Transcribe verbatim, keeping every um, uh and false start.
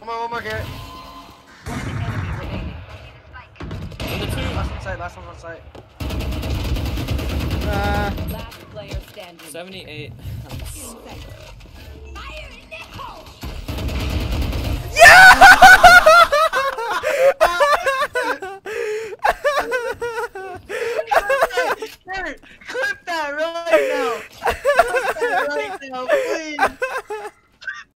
One more, one more, Garrett. One enemy remaining. Number two. Last one side, last one on site. Uh, Last player standing. seventy-eight.